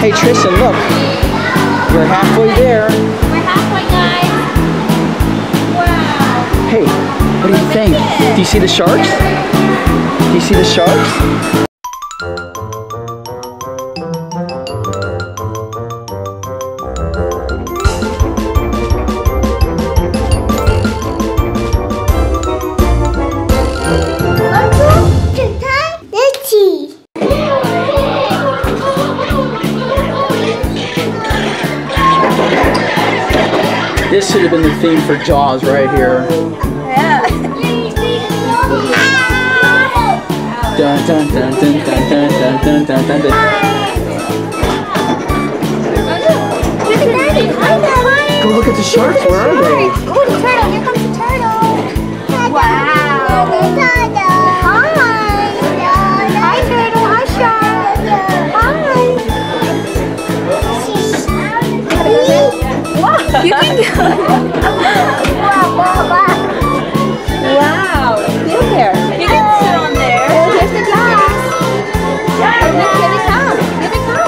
Hey Tristan, look. You're halfway there. We're halfway, guys. Wow. Hey, what do you think? Do you see the sharks? Do you see the sharks? This should have been the theme for Jaws right here. Yeah. Dun dun dun dun dun dun dun dun dun dun. Go look at the sharks. Where are they? Oh, the turtle. Here comes the turtle. Wow. Hi, turtle. Hi, shark. Hi. You can go. Wow. Sit there. You can sit on there. Here's the glass. Here they come. Here they come.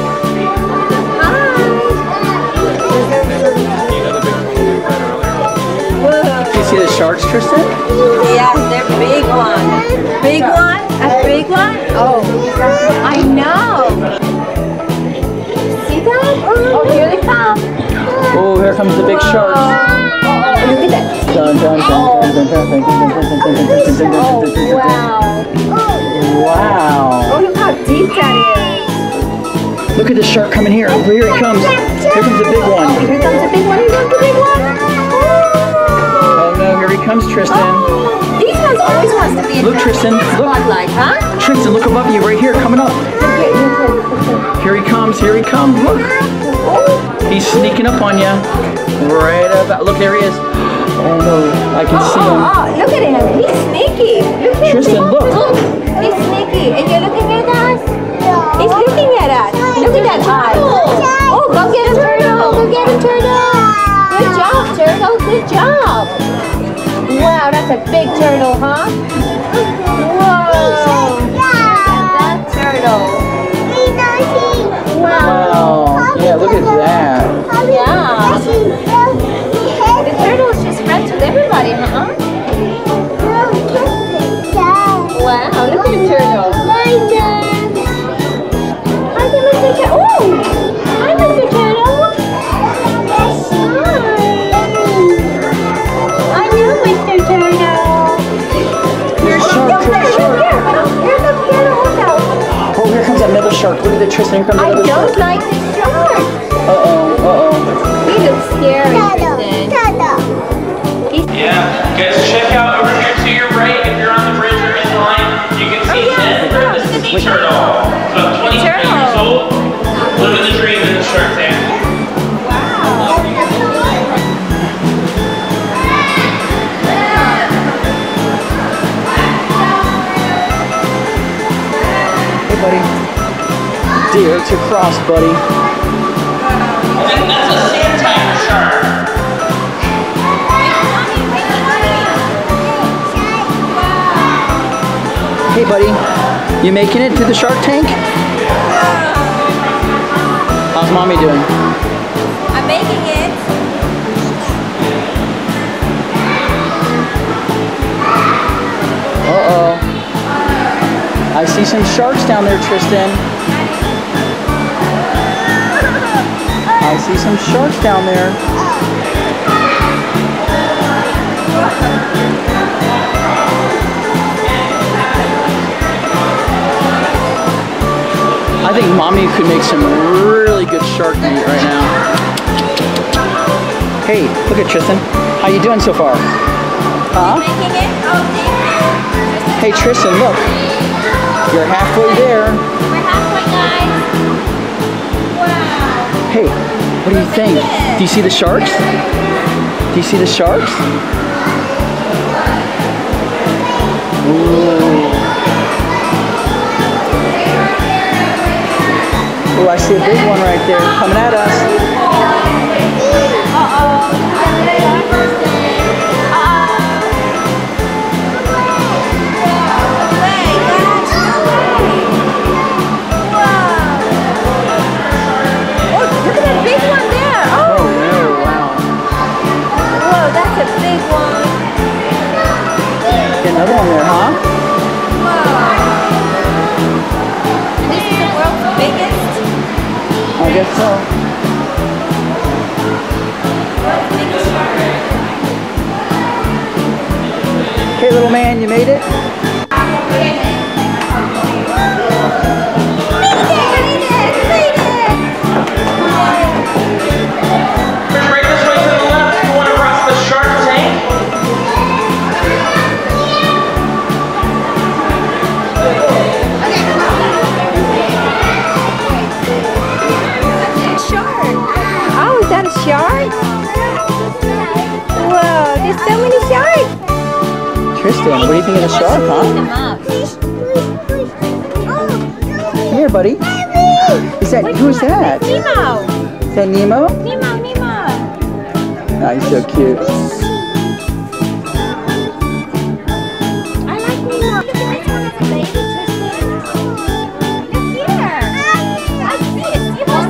Hi. Do you see the sharks, Tristan? Yeah, they're big one. Big one? A big one? Oh, I know. See that? Oh, here they come. Oh, here comes the big sharks. Look at that. Dun dun dun dun dun dun dun dun dun. Oh, wow. Wow. Oh, look how deep that is. Look at the shark coming here. Here he comes. Here comes the big one. Here comes the big one. Here comes the big one. Oh no, here he comes, Tristan. Oh, these ones always wants to be in Look, Tristan, look. spotlight, huh? Tristan, look above you, right here, coming up. Here he comes, here he comes, look. He's sneaking up on you. Right about, look, there he is. Oh no, I can see him. Oh, look at him. He's sneaky. Look at Tristan, him. look. He's sneaky. And you're looking at us? He's looking at us. Look at that eye. Oh, go get him, turtle. Go get him, turtle. Good job, turtle. Good job. Wow, that's a big turtle, huh? Whoa. That turtle. Wow. Yeah, look at that. Yeah. The turtle is just friends with everybody, huh? Wow, look at the turtle. Hi, Mr. Turtle. Oh! Hi, Mr. Turtle. Hi, you, Mr. Turtle. Here's a shark, here's a shark. Here comes the other one now. Oh, here comes another shark. Look at the Tristan, here comes I another shark. don't like this shark. Uh-oh, uh-oh. He looks scary, Tristan. Yeah, guys, check out over here to your right. If you're on the bridge or in line, you can see Ned, the sea turtle. It's about 23 years old. Living the dream in the Shark Tank. Hey, buddy. Dare to cross, buddy. I think that's a sand tiger shark. Hey, buddy. You making it to the shark tank? How's mommy doing? I'm making it. Uh-oh. I see some sharks down there, Tristan. I see some sharks down there. I think mommy could make some really good shark meat right now. Hey, look at Tristan. How you doing so far? Huh? Making it? Oh, thank you. Hey Tristan, look. You're halfway there. We're halfway, guys. Wow. Hey, what do you think? Do you see the sharks? Do you see the sharks? Ooh. Oh, I see a big one right there coming at us. guess so. Okay, little man, you made it? Right this way to the left, going across the shark tank. Oh, is that a shark? Whoa, there's so many sharks. Tristan, what do you think of the shark, huh? Here, buddy. Is that, who's that? Nemo. Is that Nemo? Nemo. Oh, he's so cute. I like Nemo. Look at this one, it's a baby, Tristan. Look here. I see it.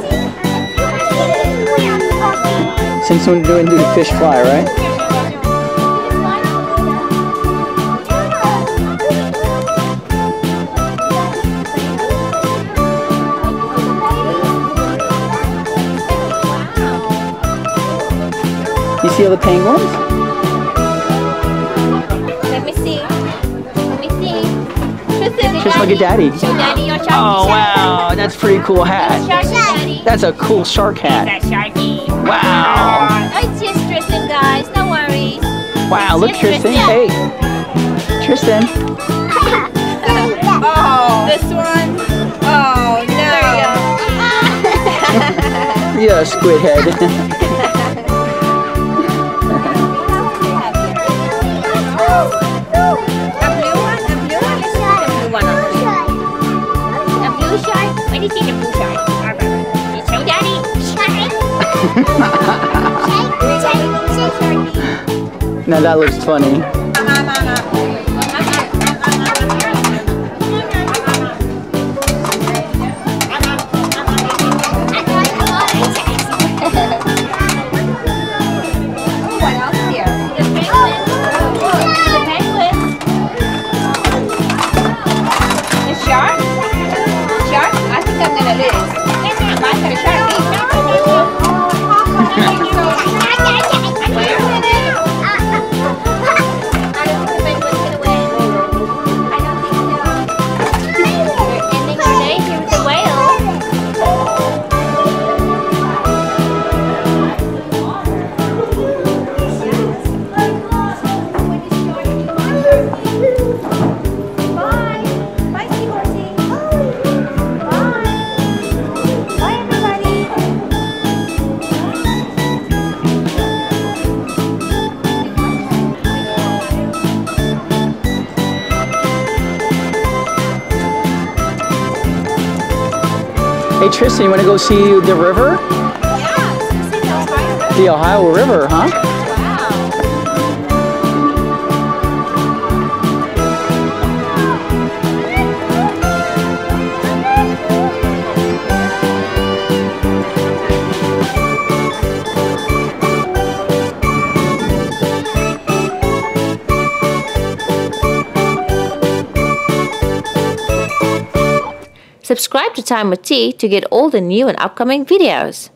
You see it? Since when do the fish fly, right? You see all the penguins? Let me see. Tristan, Just look at Daddy. Show Daddy your shark. Oh, wow. That's a pretty cool hat. Sharky, Daddy. That's a cool shark hat. That's Sharky. Wow. Oh, it's just Tristan, guys. No worries. Wow, look, Yes, Tristan. Tristan. Hey. Tristan. Oh, this one. Oh, no. Yeah, squid head. When you see the blue shark, you show Daddy. Now that looks funny. What else here? The penguin. The shark. I think I'm gonna lose. I got a shark. Hey, Tristan, you want to go see the river? Yeah, The Ohio River, huh? Subscribe to Time with T to get all the new and upcoming videos.